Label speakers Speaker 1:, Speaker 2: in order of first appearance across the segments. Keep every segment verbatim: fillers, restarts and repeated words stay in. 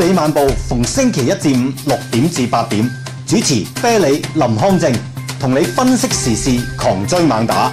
Speaker 1: 理晚報逢星期一至五六點至八點，主持啤梨、林康正，同你分析時事，狂追猛打。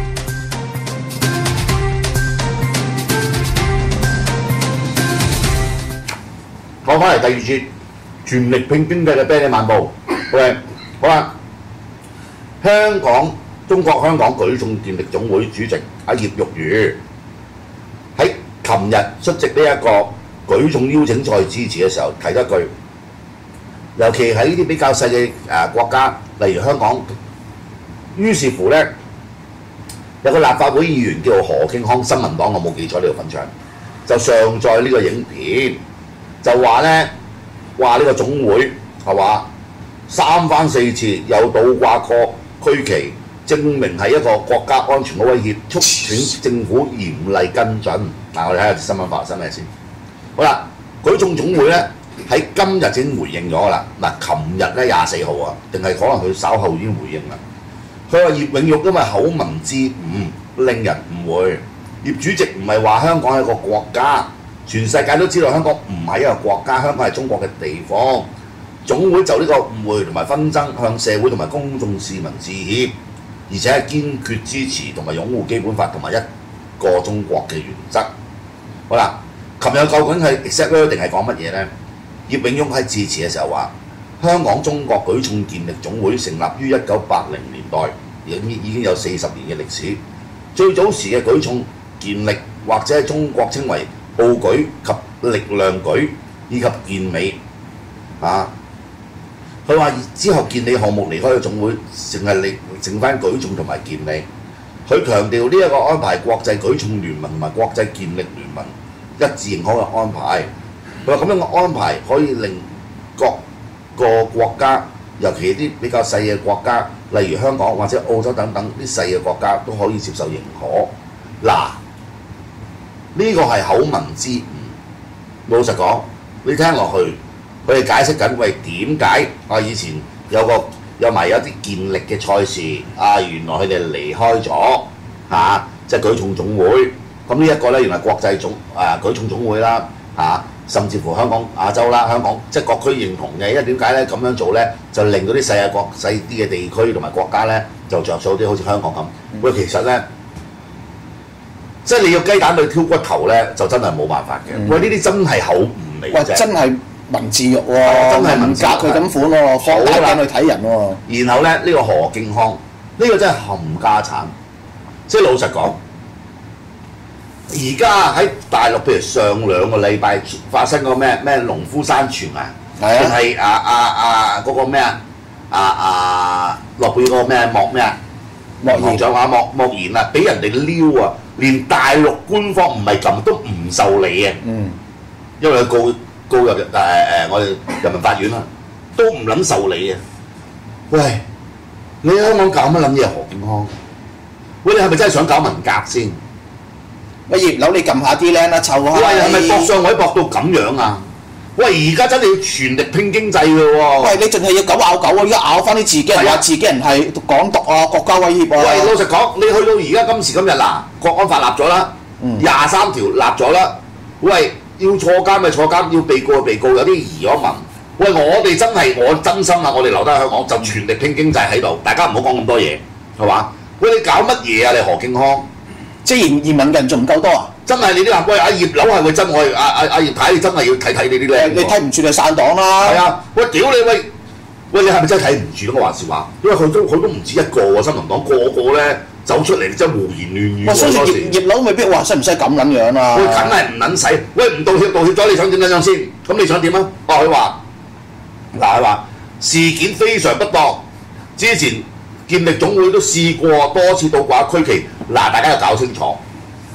Speaker 2: 講翻嚟第二節，全力拼經濟嘅啤梨晚報。OK， 好啦，香港中國香港舉重健力總會主席阿葉玉如喺琴日出席呢一個舉重邀請賽致辭嘅時候提咗一句，尤其喺呢啲比較細嘅誒國家，例如香港，於是乎咧有個立法會議員叫做何敬康，新民黨我冇記錯呢個粉腸，就上載呢個影片，就話咧話呢個總會係話三番四次有倒掛過區旗，證明係一個國家安全嘅威脅，促請政府嚴厲跟進。嗱，我哋睇下新聞發生咩先。好啦，舉重總會咧喺今日已經回應咗啦。嗱，琴日咧廿四號啊，定係可能佢稍後已經回應啦。佢話葉永玉因為口文之誤，令人誤會。葉主席唔係話香港係一個國家，全世界都知道香港唔係一個國家，香港係中國嘅地方。總會就呢個誤會同埋紛爭向社會同埋公眾市民致歉，而且係堅決支持同埋擁護基本法同埋一個中國嘅原則。好啦，琴日究竟係 exactly 定係講乜嘢呢？葉永玉喺致辭嘅時候話：香港中國舉重健力總會成立於一九八零年代，已已經有四十年嘅歷史。最早時嘅舉重健力或者喺中國稱為奧舉及力量舉以及健美啊。佢話之後健理項目離開咗總會，淨係嚟剩翻舉重同埋健理。佢強調呢一個安排國際舉重聯盟同埋國際健力聯盟一致認可嘅安排。佢話咁樣嘅安排可以令各個國家，尤其啲比較細嘅國家，例如香港或者澳洲等等啲細嘅國家都可以接受認可。嗱，呢個係口文之誤。老實講，你聽落去。佢哋解釋緊，喂點解啊？以前有個有埋有啲健力嘅賽事啊，原來佢哋離開咗嚇、啊，即係舉重總會。咁呢一個咧，原來國際總啊舉重總會啦嚇、啊，甚至乎香港亞洲啦，香港即係各區認同嘅。因為點解咧咁樣做咧，就令到啲細嘅國細啲嘅地區同埋國家咧就着數啲，好似香港咁。喂、嗯，其實咧，即係你要雞蛋去挑骨頭咧，就真係冇辦法嘅。嗯、喂，呢啲真係口誤嚟嘅啫。
Speaker 3: 真係。文字獄喎、哦，
Speaker 2: 真係文
Speaker 3: 革佢咁款喎，放大鏡去睇人喎、哦。
Speaker 2: 然後咧，呢、這個何敬康，呢、這個真係冚家產。即係老實講，而家喺大陸，譬如上兩個禮拜發生個咩咩農夫山泉啊，定係啊啊啊嗰個咩啊啊啊諾貝爾個咩莫咩啊莫言長話莫莫言啊，俾人哋撩啊，連大陸官方唔係咁都唔受理啊。嗯，因為佢告。告入誒誒我哋人民法院啦，都唔撚受理啊！喂，你喺香港搞乜撚嘢何敬康？喂，你係咪真係想搞文革先？
Speaker 3: 喂，葉劉你撳下啲靚啦，湊下。喂，
Speaker 2: 係咪搏上位搏到咁樣啊？喂，而家真係要全力拼經濟嘅喎。
Speaker 3: 喂，你淨係要狗咬狗啊！而家咬翻啲自己人話自己人係港獨啊，國家威脅啊。
Speaker 2: 喂，老實講，你去到而家今時今日嗱，國安法立咗啦，廿三條立咗啦，喂。要坐監咪坐監，要被告就被告，有啲移咗民。喂，我哋真係我真心啊！我哋留低喺香港就全力拼經濟喺度，大家唔好講咁多嘢，係嘛？喂，你搞乜嘢啊？你何敬康，
Speaker 3: 即係移移民嘅人仲唔夠多啊？
Speaker 2: 真係你啲話喂阿葉劉係會真愛阿阿阿葉太，你真係要睇睇你啲靚。
Speaker 3: 你睇唔住就散黨啦。
Speaker 2: 係啊，喂屌你喂喂，你係咪真係睇唔住咯？話時話，因為佢都佢都唔止一個喎，新民黨個個咧。走出嚟真係胡言亂語喎！
Speaker 3: 所以葉葉劉未必話使唔使咁撚樣啊？
Speaker 2: 喂，梗係唔撚使！喂，唔道歉道歉咗，你想點樣先？咁你想點啊？哦，佢話嗱，佢話事件非常不當。之前健力總會都試過多次倒掛區旗，嗱，大家要搞清楚。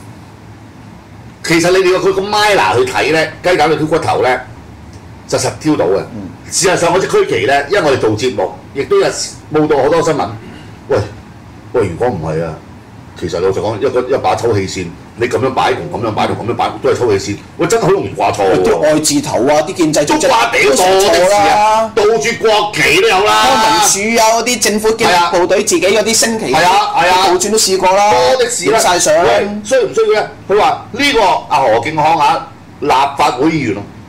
Speaker 2: 其實你哋用佢個 miner 去睇咧，雞蛋去挑骨頭咧，就實挑到嘅。嗯、事實上，嗰隻區旗咧，因為我哋做節目，亦都有報道好多新聞。喂！喂，如果唔係啊，其實老實講，一個一把抽氣扇，你咁樣擺同咁樣擺同咁樣擺都係抽氣扇，喂，真係好容易掛錯喎。
Speaker 3: 啲愛字頭啊，啲建制組織
Speaker 2: 都掛屌錯的事啊，倒住國旗都有啦。
Speaker 3: 康文署啊，嗰啲政府紀律部隊自己嗰啲升旗，
Speaker 2: 係啊係啊，
Speaker 3: 倒轉都試過啦。
Speaker 2: 多的士啦，
Speaker 3: 曬相。
Speaker 2: 需唔需要咧？佢話呢個阿何敬康啊，立法會議員，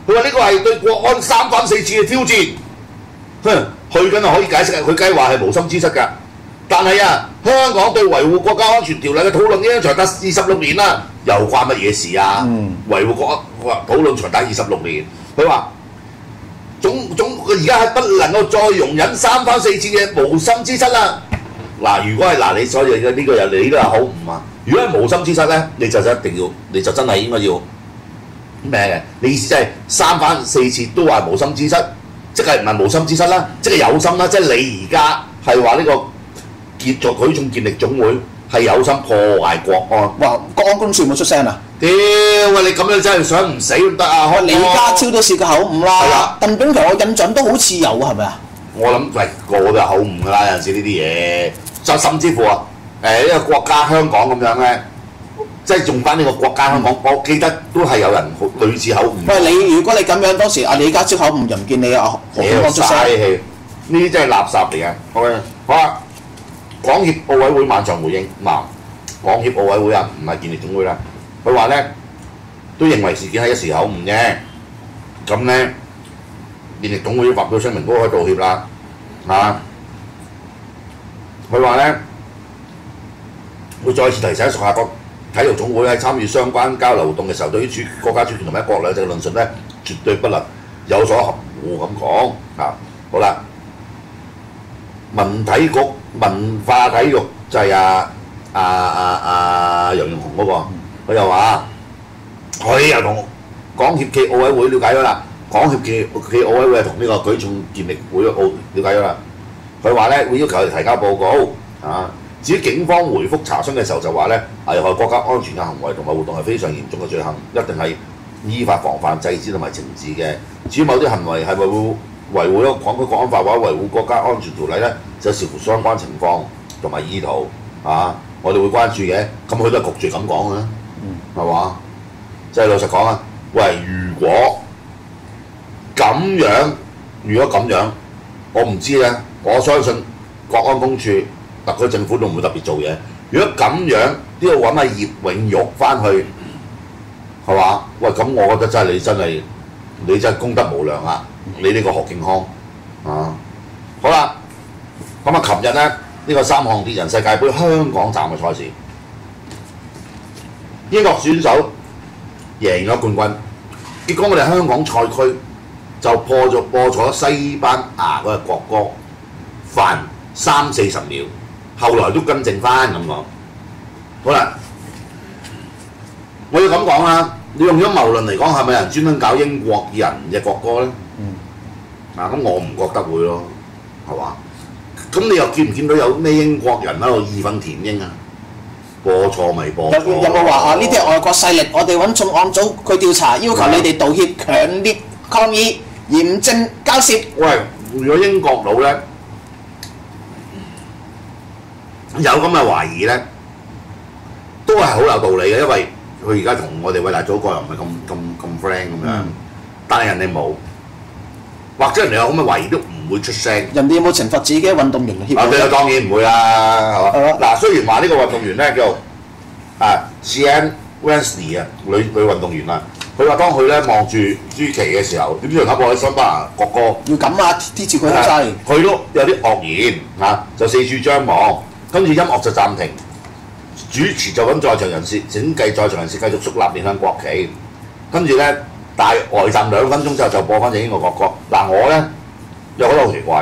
Speaker 2: 佢話呢個係對國安三番四次嘅挑戰。哼，去緊啊可以解釋啊，佢梗係話係無心之失㗎。但係啊，香港對維護國家安全條例嘅討論已經長達二十六年啦，又關乜嘢事啊？嗯、維護國安討論長達二十六年，佢話總總佢而家係不能夠再容忍三番四次嘅無心之失啦。嗱，如果係嗱你所謂嘅呢個人你都係好誤啊！如果係無心之失咧，你就一定要，你就真係應該要咩嘅？你意思即係三番四次都話無心之失，即係唔係無心之失啦？即係有心啦！即係你而家係話呢個結作舉重健力總會係有心破壞國安。
Speaker 3: 哇！國安公署有冇出聲啊？
Speaker 2: 屌喂！你咁樣真係想唔死都得啊！
Speaker 3: 李家超都試過口誤啦，鄧炳強我印象都好似有係咪啊？
Speaker 2: 我諗喂個個都係口誤㗎啦，有陣時呢啲嘢，就甚至乎啊誒呢個國家香港咁樣咧，即係用翻呢個國家香港，我記得都係有人類似口誤。喂，
Speaker 3: 你如果你咁樣當時阿李家超口誤，又唔見你啊何永安出聲。
Speaker 2: 呢啲真係垃圾嚟嘅。好嘅，好啦，港協奧委會晚上回應嗱，港協奧委會啊，唔係健力總會啦，佢話咧都認為事件係一時口誤啫，咁咧。健力總會發表聲明都可以道歉啦，啊！佢話咧會再次提醒屬下各體育總會喺參與相關交流活動嘅時候，對於主國家主權同埋一國兩制嘅論述咧，絕對不能有所含糊咁講啊！好啦，文體局文化體育就係啊啊啊啊楊潤雄嗰個，佢又話佢又同港協暨奧委會了解咗啦。港協暨暨奧委會係同呢個舉重健力會奧了解咗啦，佢話咧會要求佢哋提交報告啊。至於警方回覆查詢嘅時候就話咧，危害國家安全嘅行為同埋活動係非常嚴重嘅罪行，一定係依法防範制止同埋懲治嘅。至於某啲行為係咪會維護一個港區國安法或者維護國家安全條例咧，就視乎相關情況同埋意圖啊，我哋會關注嘅。咁佢都係焗住咁講嘅，係嘛？即係老實講啊，喂，如果咁樣，如果咁樣，我唔知咧。我相信國安公署、特區政府都唔會特別做嘢。如果咁樣都要揾阿葉永玉翻去，係嘛？喂，咁我覺得真係你真係你真係功德無量啊！你呢個何敬康啊，好啦，咁啊，琴日咧呢、呢個三項鐵人世界盃香港站嘅賽事，英國選手贏咗冠軍，結果我哋香港賽區就破咗播咗西班牙嗰個國歌，煩三四十秒，後來都更正翻咁講。好啦，我要咁講啦，你用咗謬論嚟講，係咪有人專登搞英國人嘅國歌咧？嗯。嗱，咁我唔覺得會咯，係嘛？咁你又見唔見到有咩英國人喺度義憤填膺啊？播錯咪播錯。有有冇話啊？呢啲係外國勢力，我哋揾重案組去調查，要求你哋道歉，強烈抗議。嚴正交涉。喂，如果英國佬咧有咁嘅懷疑咧，都係好有道理嘅，因為佢而家同我哋偉大祖國又唔係咁咁咁 friend 咁樣，嗯、但係人哋冇，或者人哋有咁嘅懷疑都唔會出聲。人哋有冇懲罰自己嘅運動員協會？啊，當然唔會啦，係嘛？嗱，雖然話呢個運動員咧叫啊 Sian Wesley 啊，女女運動員啊。佢話當佢咧望住朱旗嘅時候，點知佢播起西班牙國歌，要咁啊！啲字佢好犀利，佢都有啲愕然啊，就四處張望，跟住音樂就暫停，主持就揾在場人士整計在場人士繼續肅立面向國旗，跟住咧大呆站兩分鐘之後就播翻隻英國國歌。嗱、啊、我咧又覺得好奇怪嘅，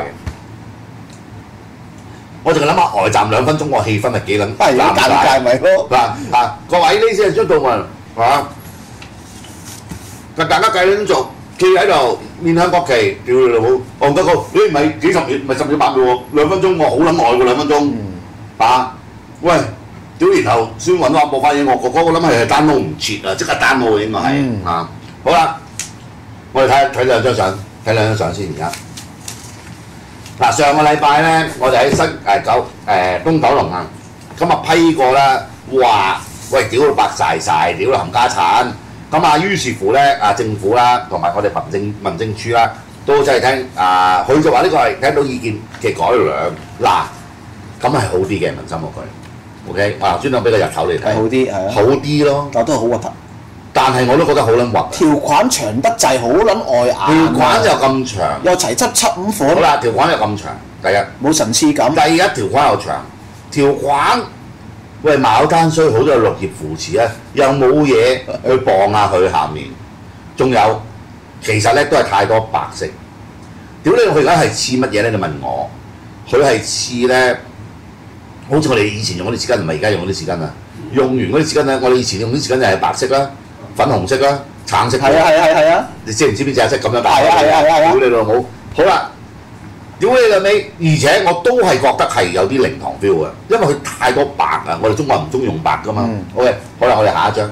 Speaker 2: 我淨係諗下呆站兩分鐘個氣氛係幾撚尷尬咪咯？嗱嗱，各位呢先係張道文係嘛？但大家計緊做，企喺度面向國旗，屌你老母，戇得個，咦唔係幾十秒，唔係十秒八秒喎，兩分鐘我好撚耐喎兩分鐘，嗯、啊，喂，屌然後先揾翻播翻英國國歌，我諗係 download 唔切啊，即刻 download 應該係、嗯、啊，好啦，我哋睇睇兩張相，睇兩張相先而家。嗱上個禮拜咧，我哋喺新誒九誒東九龍啊，咁啊批過啦，話喂屌到白曬曬，屌到冚家產。咁啊，於是乎咧，啊政府啦，同埋我哋民政民政處啦，都真係聽啊，佢就話呢個係聽到意見嘅改良，嗱，咁係好啲嘅民心嗰句 ，OK， 啊專登俾個日頭你睇，好啲係啊，好啲咯，但都係好核突。但但係我都覺得好撚核。
Speaker 3: 條款長得滯，好撚礙眼啊。
Speaker 2: 條款又咁長，
Speaker 3: 又齊輯七五款。
Speaker 2: 好啦，條款又咁長，第一
Speaker 3: 冇神次感。
Speaker 2: 第一條款又長，條款喂牡丹雖好多有綠葉扶持啊，又冇嘢去傍下佢下面，仲有其實咧都係太多白色。屌你！佢而家係似乜嘢咧？你問我，佢係似咧，好似我哋以前用嗰啲紙巾，唔係而家用嗰啲紙巾啊。用完嗰啲紙巾咧，我哋以前用啲紙巾就係白色啦、粉紅色啦、橙色。
Speaker 3: 係啊係啊係啊！
Speaker 2: 你知唔知邊隻色咁樣白？
Speaker 3: 係啊係啊係啊！
Speaker 2: 屌你老母！好啦，屌你老味！而且我都係覺得係有啲靈堂 feel 嘅，因為佢太多白啊！我哋中國人唔中意用白噶嘛。
Speaker 3: 嗯、
Speaker 2: OK， 好啦，我哋下一張。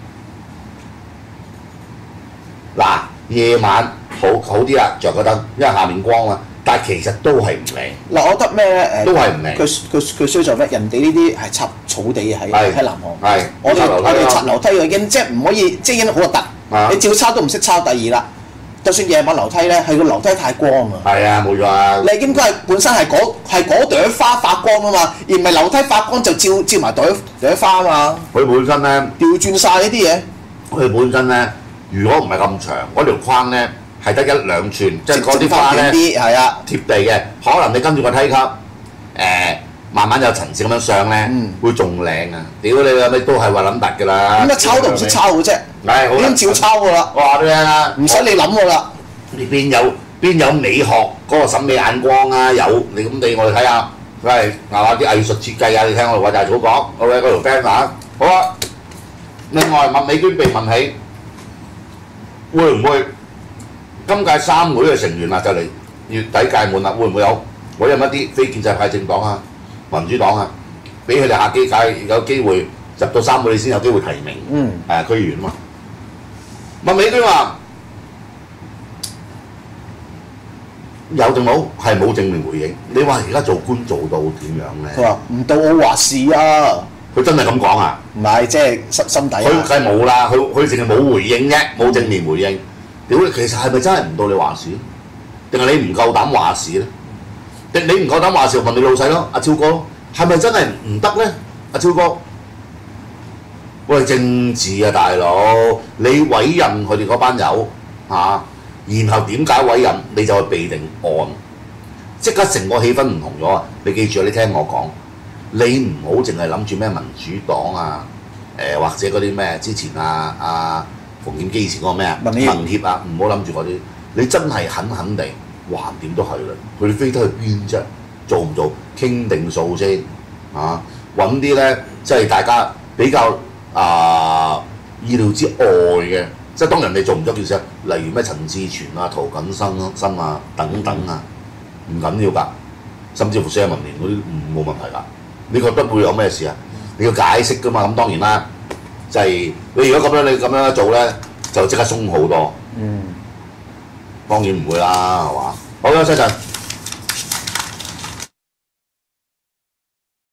Speaker 2: 嗱，夜晚好好啲啦，着個燈，因為下面光啊。但係其實都係唔靚。
Speaker 3: 嗱，我覺得咩咧？誒，
Speaker 2: 都係唔靚。
Speaker 3: 佢佢佢衰在咩？人哋呢啲係插草地嘅喺喺南韓。
Speaker 2: 係。
Speaker 3: 我哋我哋插樓梯嘅已經即係唔可以，即係已經好核突。你照抄都唔識抄。第二啦，就算夜晚樓梯咧，係個樓梯太光啊。
Speaker 2: 係啊，冇錯啊。
Speaker 3: 你應該係本身係嗰係嗰朵花發光啊嘛，而唔係樓梯發光就照照埋朵朵花啊嘛。
Speaker 2: 佢本身咧
Speaker 3: 調轉晒呢啲嘢。
Speaker 2: 佢本身咧，如果唔係咁長，嗰條框咧。係得一兩寸，即係嗰啲花咧
Speaker 3: 係啊
Speaker 2: 貼地嘅，可能你跟住個梯級，誒、呃、慢慢有層次咁樣上咧，嗯、會仲靚啊！屌你老味都係話諗突㗎啦，
Speaker 3: 咁一抄都唔識抄嘅啫，
Speaker 2: 係
Speaker 3: 已經照抄㗎啦。
Speaker 2: 我話俾你聽啊，
Speaker 3: 唔使你諗㗎啦。
Speaker 2: 你邊有邊有美學嗰個審美眼光啊？有你咁你我哋睇下，佢係嗱話啲藝術設計啊！你聽我哋話大草講，好嘅嗰條 friend 啊，好啊。另外麥美娟被問起，會唔會？今屆三會嘅成員啦，就嚟月底屆滿啦，會唔會有委任一啲非建制派政黨啊、民主黨啊，俾佢哋下幾屆有機會入到三會，你先有機會提名，
Speaker 3: 嗯，
Speaker 2: 係啊區議員啊嘛。麥美娟話有定冇係冇正面回應。你話而家做官做到點樣咧？
Speaker 3: 佢話唔到我話事啊！
Speaker 2: 佢真係咁講啊？
Speaker 3: 唔係，即係心心底。
Speaker 2: 佢梗係冇啦，佢佢淨係冇回應啫，冇正面回應。屌你，其實係咪真係唔到你話事？定係你唔夠膽話事咧？定你唔夠膽話事，問你老細咯，阿超哥咯，係咪真係唔得咧？阿超哥，喂，政治啊，大佬，你委任佢哋嗰班友嚇、啊，然後點解委任你就去備定案，即刻成個氣氛唔同咗啊！你記住，你聽我講，你唔好淨係諗住咩民主黨啊，誒、呃、或者嗰啲咩之前啊啊。馮檢基以前嗰個咩啊？民協啊，唔好諗住嗰啲，你真係狠狠地，橫掂都係啦。佢哋飛得去邊啫？做唔做？傾定數先啊！揾啲咧，即係大家比較啊、呃、意料之外嘅，即係當人哋做唔咗件事，例如咩陳志全啊、涂謹申申啊等等啊，唔緊要㗎。甚至乎社民連嗰啲冇問題㗎。你覺得會有咩事啊？你要解釋㗎嘛。咁當然啦。就係你如果咁樣你咁樣做咧，就即刻鬆好多。嗯，當然唔會啦，係嘛？好啦，西陣。